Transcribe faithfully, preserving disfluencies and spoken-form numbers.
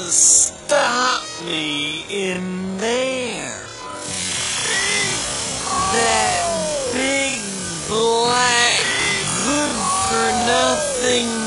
gonna stop me in there. That big black good for nothing